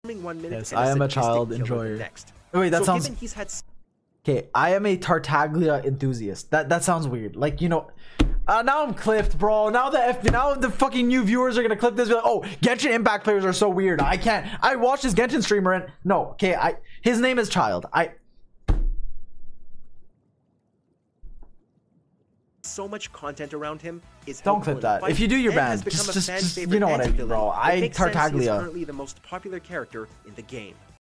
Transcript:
1 minute. Yes, I am a child enjoyer. Wait, that sounds. Okay, I am a Tartaglia enthusiast. That sounds weird. Like, you know, now I'm clipped, bro. Now the fucking new viewers are gonna clip this. Be like, oh, Genshin Impact players are so weird. I can't. I watched this Genshin streamer and no. Okay, his name is Child. So much content around him is. Don't clip that. If you do, you're banned. Just you know what I mean, bro. Tartaglia. He's currently the most popular character in the game.